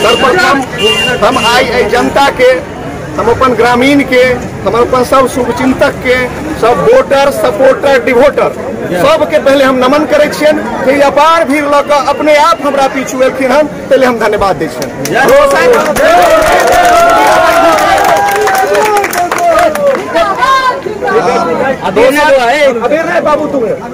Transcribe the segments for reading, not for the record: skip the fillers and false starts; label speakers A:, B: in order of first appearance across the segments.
A: सर्वप्रथम हम आई जनता के, हम अपन ग्रामीण के, हम अपन सब शुभचिंतक के, सब वोटर सपोर्टर डिवोटर सबके पहले हम नमन करे छियन कि अपार भीड़ लऽ कऽ अपने आप हमरा पीछू एलखिन हन, पहले हम धन्यवाद दै छियन। बाबू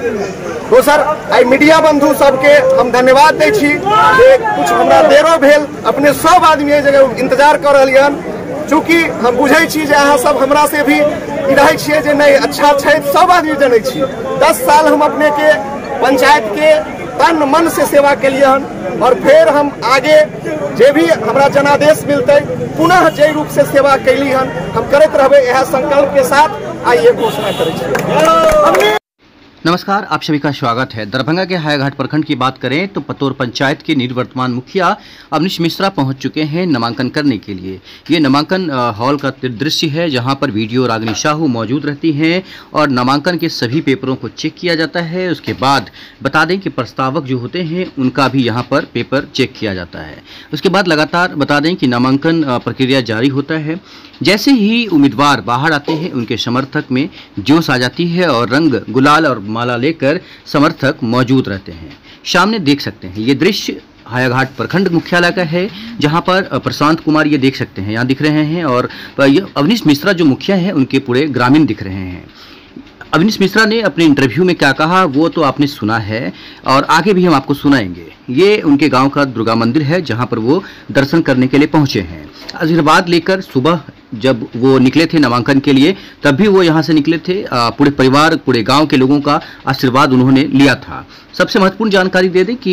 A: दोसर आई मीडिया बंधु सबके हम धन्यवाद दै छी जे कुछ हमरा देरो भेल, अपने सब आदमी एहि जगह इंतजार कर रहलियन, चूँकि हम बुझे छी जे अहाँ सब हमरा से भी रहे छियै जे नहीं अच्छा छै, सब आदमी जनै छी। 10 साल हम अपने के पंचायत के तन मन से सेवा केलिए हन, और फिर हम आगे जे भी हमरा जनादेश मिलते पुनः जय रूप से सेवा कैली हन, हम करते रहबे। यह संकल्प के साथ आइए घोषणा करें।
B: नमस्कार, आप सभी का स्वागत है। दरभंगा के हायाघाट प्रखंड की बात करें तो पतोर पंचायत के निवर्तमान मुखिया अवनीश मिश्रा पहुंच चुके हैं नामांकन करने के लिए। ये नामांकन हॉल का दृश्य है जहां पर वीडियो रागिनी साहू मौजूद रहती हैं और नामांकन के सभी पेपरों को चेक किया जाता है। उसके बाद बता दें कि प्रस्तावक जो होते हैं उनका भी यहाँ पर पेपर चेक किया जाता है। उसके बाद लगातार बता दें कि नामांकन प्रक्रिया जारी होता है। जैसे ही उम्मीदवार बाहर आते हैं उनके समर्थक में जोश आ जाती है और रंग गुलाल और माला लेकर समर्थक मौजूद रहते हैं। सामने देख सकते हैं ये दृश्य हायाघाट प्रखंड मुख्यालय का है, जहां पर प्रशांत कुमार ये देख सकते हैं यहाँ दिख रहे हैं, और अवनीश मिश्रा जो मुखिया हैं उनके पूरे ग्रामीण दिख रहे हैं। अवनीश मिश्रा ने अपने इंटरव्यू में क्या कहा वो तो आपने सुना है और आगे भी हम आपको सुनाएंगे। ये उनके गांव का दुर्गा मंदिर है जहां पर वो दर्शन करने के लिए पहुंचे हैं। आशीर्वाद लेकर सुबह जब वो निकले थे नामांकन के लिए तब भी वो यहाँ से निकले थे। पूरे परिवार पूरे गांव के लोगों का आशीर्वाद उन्होंने लिया था। सबसे महत्वपूर्ण जानकारी दे दें कि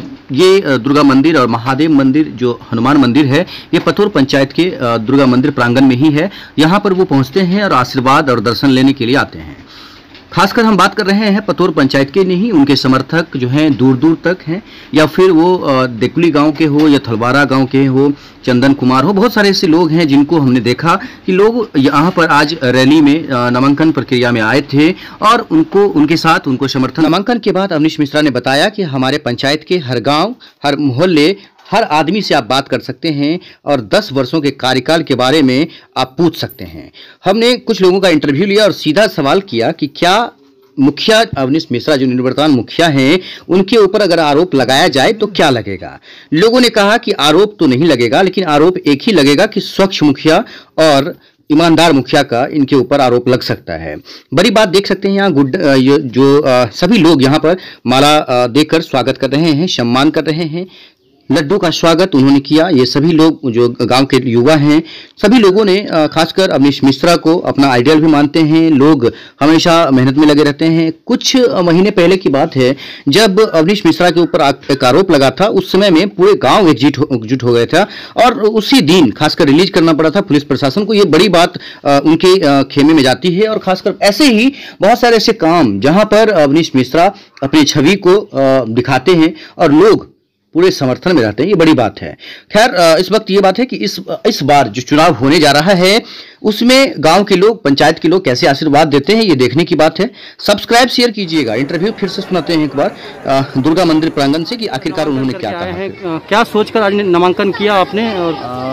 B: ये दुर्गा मंदिर और महादेव मंदिर जो हनुमान मंदिर है ये पतोर पंचायत के दुर्गा मंदिर प्रांगण में ही है। यहाँ पर वो पहुँचते हैं और आशीर्वाद और दर्शन लेने के लिए आते हैं। खासकर हम बात कर रहे हैं पतोर पंचायत के नहीं, उनके समर्थक जो हैं दूर दूर तक हैं, या फिर वो देकुली गांव के हो या थलवारा गांव के हो, चंदन कुमार हो, बहुत सारे ऐसे लोग हैं जिनको हमने देखा कि लोग यहाँ पर आज रैली में नामांकन प्रक्रिया में आए थे और उनके साथ उनको समर्थन। नामांकन के बाद अवनीश मिश्रा ने बताया कि हमारे पंचायत के हर गाँव हर मोहल्ले हर आदमी से आप बात कर सकते हैं और 10 वर्षों के कार्यकाल के बारे में आप पूछ सकते हैं। हमने कुछ लोगों का इंटरव्यू लिया और सीधा सवाल किया कि क्या मुखिया अवनीश मिश्रा जो निवर्तमान मुखिया हैं उनके ऊपर अगर आरोप लगाया जाए तो क्या लगेगा। लोगों ने कहा कि आरोप तो नहीं लगेगा, लेकिन आरोप एक ही लगेगा कि स्वच्छ मुखिया और ईमानदार मुखिया का इनके ऊपर आरोप लग सकता है। बड़ी बात देख सकते हैं यहाँ जो सभी लोग यहाँ पर माला देकर स्वागत कर रहे हैं, सम्मान कर रहे हैं। लड्डू का स्वागत उन्होंने किया। ये सभी लोग जो गांव के युवा हैं सभी लोगों ने खासकर अवनीश मिश्रा को अपना आइडियल भी मानते हैं। लोग हमेशा मेहनत में लगे रहते हैं। कुछ महीने पहले की बात है जब अवनीश मिश्रा के ऊपर एक आरोप लगा था, उस समय में पूरे गांव एकजुट हो गया था और उसी दिन खासकर रिलीज करना पड़ा था पुलिस प्रशासन को। ये बड़ी बात उनके खेमे में जाती है। और खासकर ऐसे ही बहुत सारे ऐसे काम जहां पर अवनीश मिश्रा अपनी छवि को दिखाते हैं और लोग पूरे समर्थन में रहते हैं, ये बड़ी बात है। खैर इस वक्त ये बात है कि इस बार जो चुनाव होने जा रहा है उसमें गांव के लोग पंचायत के लोग कैसे आशीर्वाद देते हैं ये देखने की बात है। सब्सक्राइब शेयर कीजिएगा। इंटरव्यू फिर से सुनाते हैं एक बार दुर्गा मंदिर प्रांगण से कि आखिरकार उन्होंने क्या कहा है,
C: क्या सोचकर आज नामांकन किया आपने। और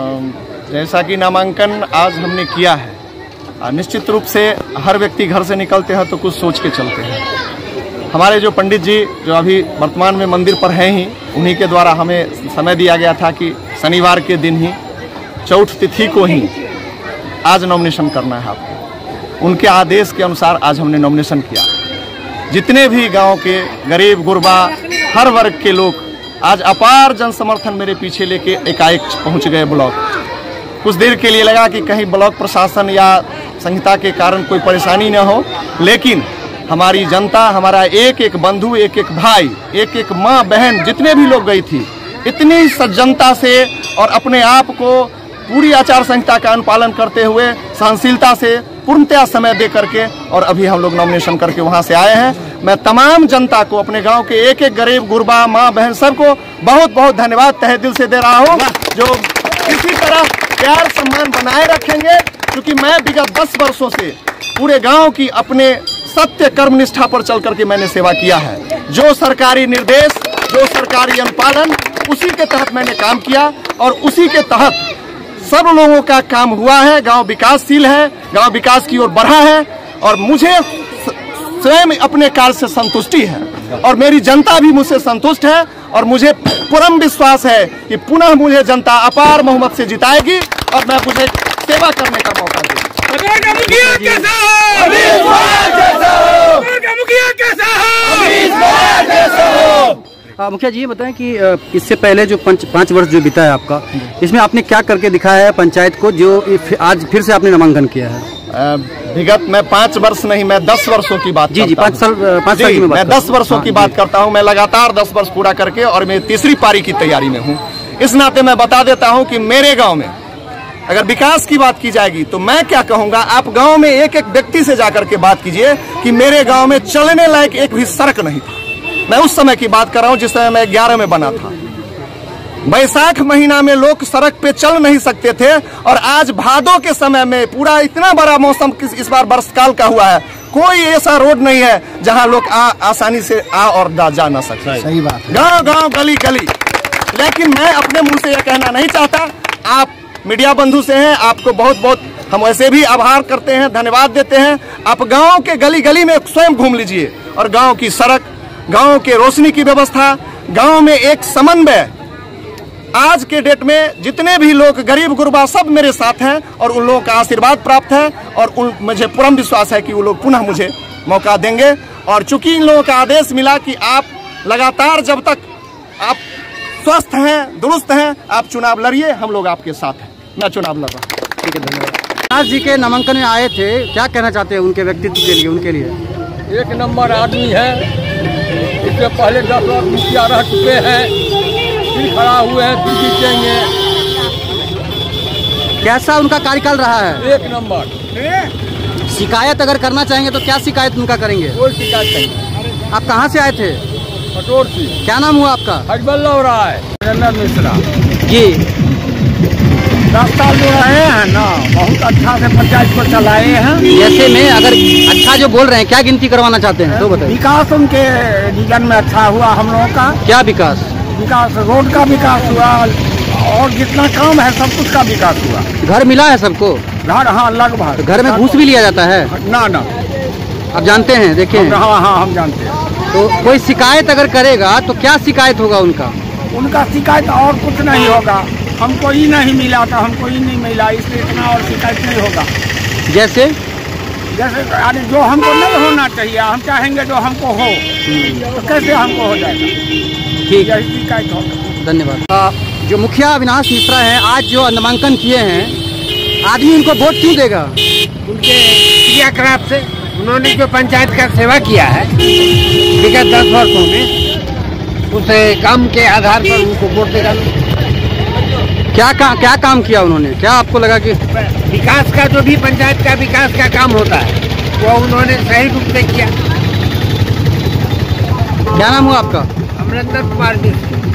A: जैसा कि नामांकन आज हमने किया है, निश्चित रूप से हर व्यक्ति घर से निकलते हैं तो कुछ सोच के चलते हैं। हमारे जो पंडित जी जो अभी वर्तमान में मंदिर पर हैं ही, उन्हीं के द्वारा हमें समय दिया गया था कि शनिवार के दिन ही चौथ तिथि को ही आज नॉमिनेशन करना है आपको। उनके आदेश के अनुसार आज हमने नॉमिनेशन किया। जितने भी गांव के गरीब गुरबा हर वर्ग के लोग आज अपार जन समर्थन मेरे पीछे लेके एकाएक पहुंच गए ब्लॉक। कुछ देर के लिए लगा कि कहीं ब्लॉक प्रशासन या संहिता के कारण कोई परेशानी न हो, लेकिन हमारी जनता, हमारा एक एक बंधु, एक एक भाई, एक एक माँ बहन जितने भी लोग गई थी, इतनी सज्जनता से और अपने आप को पूरी आचार संहिता का अनुपालन करते हुए सहनशीलता से पूर्णतया समय दे करके और अभी हम लोग नॉमिनेशन करके वहाँ से आए हैं। मैं तमाम जनता को, अपने गांव के एक एक गरीब गुरबा माँ बहन सबको बहुत बहुत धन्यवाद तहे दिल से दे रहा हूँ, जो इसी तरह प्यार सम्मान बनाए रखेंगे। क्योंकि मैं विगत 10 वर्षों से पूरे गाँव की अपने सत्य कर्म निष्ठा पर चल करके मैंने सेवा किया है। जो सरकारी निर्देश, जो सरकारी अनुपालन, उसी के तहत मैंने काम किया। और उसी के तहत सब लोगों का काम हुआ है। गांव विकासशील है, गांव विकास की ओर बढ़ा है और मुझे स्वयं अपने कार्य से संतुष्टि है और मेरी जनता भी मुझसे संतुष्ट है और मुझे पूर्ण विश्वास है कि पुनः मुझे जनता अपार बहुमत से जिताएगी और मैं मुझे सेवा करने का मौका देगी।
C: मुखिया जी ये बताएं कि इससे पहले जो 5 वर्ष जो बीता है आपका, इसमें आपने क्या करके दिखाया है पंचायत को जो आज फिर से आपने नामांकन किया है?
A: विगत में 5 वर्ष नहीं, मैं 10 वर्षों की बात
C: जी 5 साल की
A: मैं 10 वर्षों की बात करता हूं। मैं लगातार 10 वर्ष पूरा करके और मैं तीसरी पारी की तैयारी में हूं। इस नाते मैं बता देता हूं कि मेरे गांव में अगर विकास की बात की जाएगी तो मैं क्या कहूंगा, आप गांव में एक एक व्यक्ति से जाकर के बात कीजिए कि मेरे गांव में चलने लायक एक भी सड़क नहीं था। मैं उस समय की बात कर रहा हूं जिस समय मैं 11 में बना था। बैसाख महीना में लोग सड़क पे चल नहीं सकते थे और आज भादों के समय में पूरा इतना बड़ा मौसम इस बार वर्षकाल का हुआ है, कोई ऐसा रोड नहीं है जहां लोग आसानी से आ और जा ना सकते।
C: सही बात।
A: गांव गांव गली गली। लेकिन मैं अपने मुंह से यह कहना नहीं चाहता, आप मीडिया बंधु से हैं, आपको बहुत बहुत हम वैसे भी आभार करते हैं, धन्यवाद देते हैं। आप गांव के गली गली में स्वयं घूम लीजिए और गांव की सड़क, गांव के रोशनी की व्यवस्था, गांव में एक समन्वय। आज के डेट में जितने भी लोग गरीब गुरबा सब मेरे साथ हैं और उन लोगों का आशीर्वाद प्राप्त है और मुझे पूर्ण विश्वास है कि वो लोग पुनः मुझे मौका देंगे। और चूंकि इन लोगों का आदेश मिला कि आप लगातार जब तक आप स्वस्थ हैं, दुरुस्त हैं, आप चुनाव लड़िए, हम लोग आपके साथ हैं। मैं चुनाव लड़ रहा हूँ। ठीक है, धन्यवाद।
C: आज जी के नामांकन में आए थे, क्या कहना चाहते हैं उनके व्यक्तित्व के लिए? उनके लिए
D: एक नंबर आदमी है। इससे पहले 10 बार मुखिया रह चुके हैं, फिर खड़ा हुए हैं, फिर जीतेंगे।
C: कैसा उनका कार्यकाल रहा है?
D: एक नंबर।
C: शिकायत अगर करना चाहेंगे तो क्या शिकायत उनका करेंगे?
D: कोई शिकायत नहीं।
C: आप कहाँ से आए थे?
D: पटोर से।
C: क्या नाम हुआ आपका?
D: हजबल्लभ राय मिश्रा
C: जी।
D: 10 साल जो रहे हैं ना, बहुत अच्छा से पंचायत को चलाए हैं।
C: जैसे में अगर अच्छा जो बोल रहे हैं, क्या गिनती करवाना चाहते हैं तो बताइए।
D: विकास उनके जीवन में अच्छा हुआ हम लोगों का।
C: क्या विकास?
D: विकास, रोड का विकास हुआ और जितना काम है सब कुछ का विकास हुआ।
C: घर मिला है सबको?
D: घर, हाँ, लगभग।
C: घर में घूस भी लिया जाता है?
D: ना ना,
C: आप जानते हैं, देखे हैं?
D: हाँ हाँ, हम जानते हैं।
C: तो कोई शिकायत अगर करेगा तो क्या शिकायत होगा उनका?
D: उनका शिकायत और कुछ नहीं होगा। हमको ही नहीं मिला तो हमको ही नहीं मिला, इसलिए इतना और शिकायत नहीं होगा।
C: जैसे
D: अरे जो हमको नहीं होना चाहिए, हम चाहेंगे जो हमको हो, तो कैसे हमको हो जाएगा?
C: ठीक है,
D: यही शिकायत होगा।
C: धन्यवाद। जो मुखिया अविनाश मिश्रा हैं, आज जो नामांकन किए हैं, आदमी उनको वोट क्यों देगा?
E: उनके क्रियाकलाप से, उन्होंने जो पंचायत का सेवा किया है विगत 10 वर्षों में, उस काम के आधार पर उनको वोट देगा।
C: क्या काम किया उन्होंने? क्या आपको लगा कि
E: विकास का, जो भी पंचायत का विकास का काम होता है वो उन्होंने सही रूप से किया।
C: क्या नाम हुआ आपका?
E: अमरिंदर कुमार मिश्र।